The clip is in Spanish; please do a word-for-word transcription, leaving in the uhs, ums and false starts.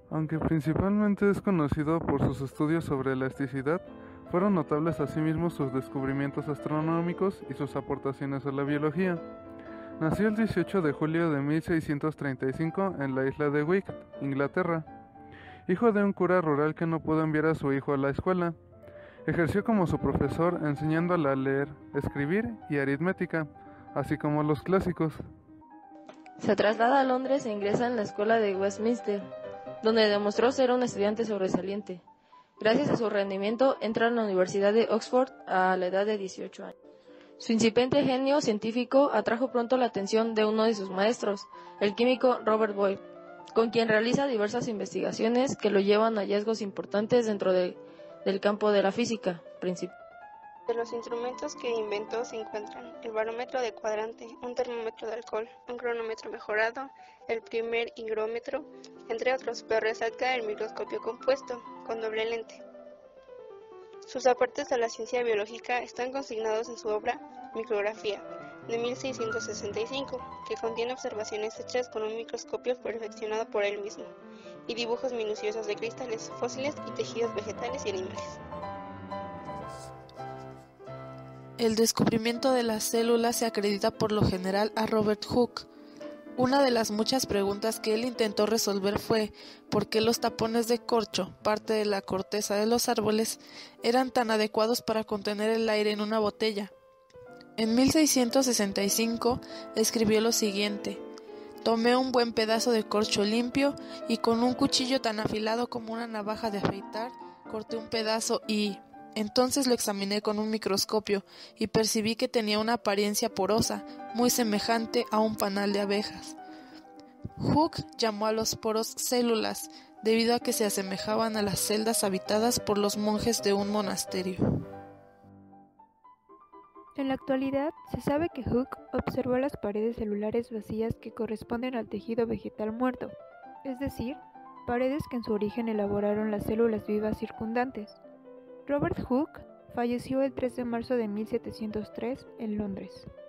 Aunque principalmente es conocido por sus estudios sobre elasticidad, fueron notables asimismo sus descubrimientos astronómicos y sus aportaciones a la biología. Nació el dieciocho de julio de mil seiscientos treinta y cinco en la isla de Wight, Inglaterra, hijo de un cura rural que no pudo enviar a su hijo a la escuela. Ejerció como su profesor enseñándole a leer, escribir y aritmética, así como los clásicos. Se traslada a Londres e ingresa en la escuela de Westminster, donde demostró ser un estudiante sobresaliente. Gracias a su rendimiento, entra en la Universidad de Oxford a la edad de dieciocho años. Su incipiente genio científico atrajo pronto la atención de uno de sus maestros, el químico Robert Boyle, con quien realiza diversas investigaciones que lo llevan a hallazgos importantes dentro de, del campo de la física principal. De los instrumentos que inventó se encuentran el barómetro de cuadrante, un termómetro de alcohol, un cronómetro mejorado, el primer higrómetro, entre otros, pero resalta el microscopio compuesto, con doble lente. Sus aportes a la ciencia biológica están consignados en su obra Micrografía, de mil seiscientos sesenta y cinco, que contiene observaciones hechas con un microscopio perfeccionado por él mismo, y dibujos minuciosos de cristales, fósiles y tejidos vegetales y animales. El descubrimiento de las células se acredita por lo general a Robert Hooke. Una de las muchas preguntas que él intentó resolver fue por qué los tapones de corcho, parte de la corteza de los árboles, eran tan adecuados para contener el aire en una botella. En mil seiscientos sesenta y cinco escribió lo siguiente: tomé un buen pedazo de corcho limpio y con un cuchillo tan afilado como una navaja de afeitar, corté un pedazo y... Entonces lo examiné con un microscopio y percibí que tenía una apariencia porosa, muy semejante a un panal de abejas. Hooke llamó a los poros células, debido a que se asemejaban a las celdas habitadas por los monjes de un monasterio. En la actualidad, se sabe que Hooke observó las paredes celulares vacías que corresponden al tejido vegetal muerto, es decir, paredes que en su origen elaboraron las células vivas circundantes. Robert Hooke falleció el tres de marzo de mil setecientos tres en Londres.